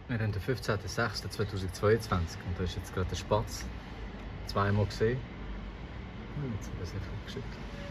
Wir haben den 15.06.2022 und da ist jetzt gerade der Spatz zweimal gesehen. Jetzt ein bisschen geschüttelt.